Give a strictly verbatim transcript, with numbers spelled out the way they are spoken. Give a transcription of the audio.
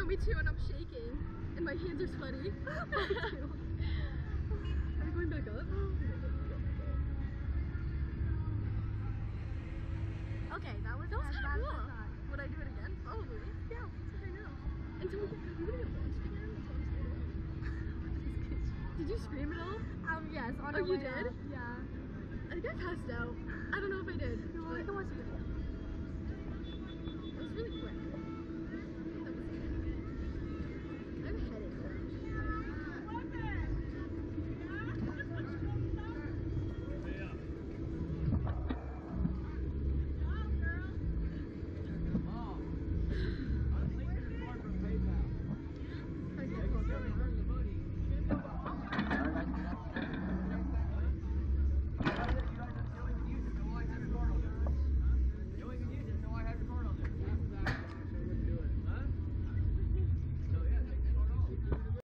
me too, and I'm shaking, and my hands are sweaty. Are we going back up? Okay, that was That was as kind bad of as I cool. thought. Would I do it again? Probably. Yeah, let's do it now. Until we get, are we gonna get launched again? That's what I'm scared. Did you scream at all? Um, yes, on Oh, our you way did? up. Yeah. I think I passed out. I don't know if I did. Well, we But can watch the video. it was really quick.